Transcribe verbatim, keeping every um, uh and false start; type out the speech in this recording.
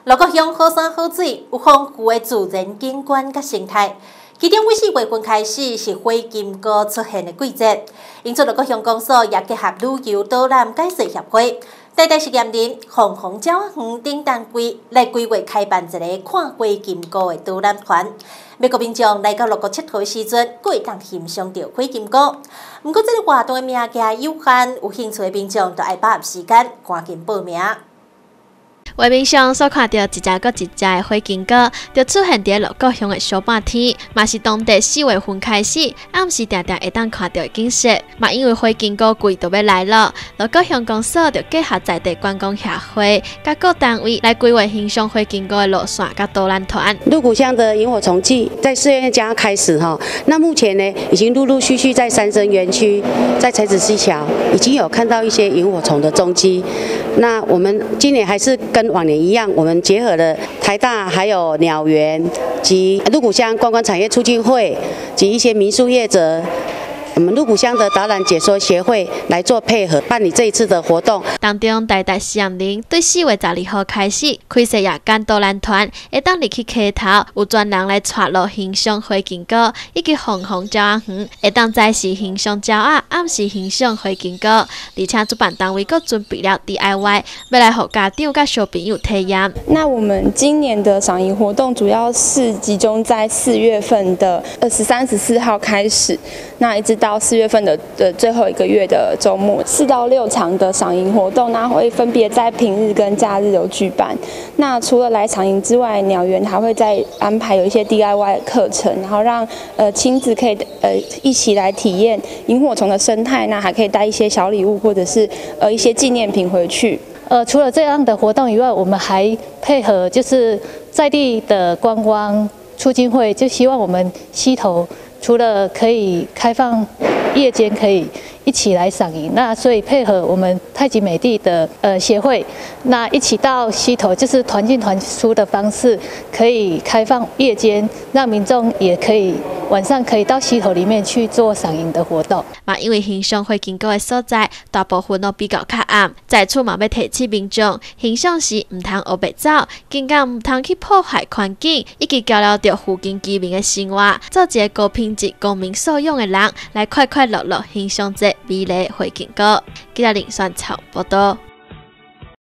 鹿谷乡好山好水，有丰富的自然景观甲生态。其中，每四月份开始是花金菇出现的季节，因此鹿谷乡公所也结合旅游导览解说协会，台大实验林、凤凰鸟仔园等单位来规划开办一个看花金菇的导览团。美国民众来到鹿谷佚佗的时阵，佫会当欣赏到花金菇。不过，这个活动的名额有限，有兴趣的民众就爱把握时间，赶紧报名。 画面上所看到一只搁一只的花金菇，就出现伫鹿谷乡的小半天，嘛是当地四月份开始暗时定定会当看到的景色。嘛因为花金菇季就要来了，鹿谷乡公所就结合在地观光协会，甲各单位来规划欣赏花金菇的路线甲导览团。 鹿谷乡的萤火虫季在四月将要开始哈，那目前呢已经陆陆续续在三生园区、在才子溪桥已经有看到一些萤火虫的踪迹。那我们今年还是跟往年一样，我们结合了台大还有鸟园及鹿谷乡观光产业促进会及一些民宿业者。我们鹿谷乡的导览解说协会来做配合，办理这一次的活动。 当中，台大实验林对四月十二号开始开设夜间导览团，会当入去溪头，有专人来带路欣赏花金菇，以及凤凰鸟仔园，会当早时欣赏鸟仔，暗时欣赏花金菇。而且主办单位阁准备了 D I Y， 要来互家长甲小朋友体验。 那我们今年的赏萤活动主要是集中在四月份的呃十三、十四号开始，那一直到。到四月份的的最后一个月的周末，四到六场的赏萤活动，那会分别在平日跟假日有举办。那除了来赏萤之外，鸟园还会再安排有一些 D I Y 的课程，然后让呃亲子可以呃一起来体验萤火虫的生态，那还可以带一些小礼物或者是呃一些纪念品回去。 呃，除了这样的活动以外，我们还配合就是在地的观光促进会，就希望我们溪头。除了可以开放夜间可以一起来赏萤，那所以配合我们太极美地的呃协会，那一起到溪头，就是团进团出的方式，可以开放夜间，让民众也可以晚上可以到溪头里面去做赏萤的活动。 嘛，因为欣赏花金菇的所在，大部分都比较较暗，在厝嘛要提醒民众，欣赏时唔通黑白走，更加唔通去破坏环境，以及交流到附近居民的生活，做一个高品质、公民素养的人，来快快乐乐欣赏这美丽花金菇。记者林宣潮报道。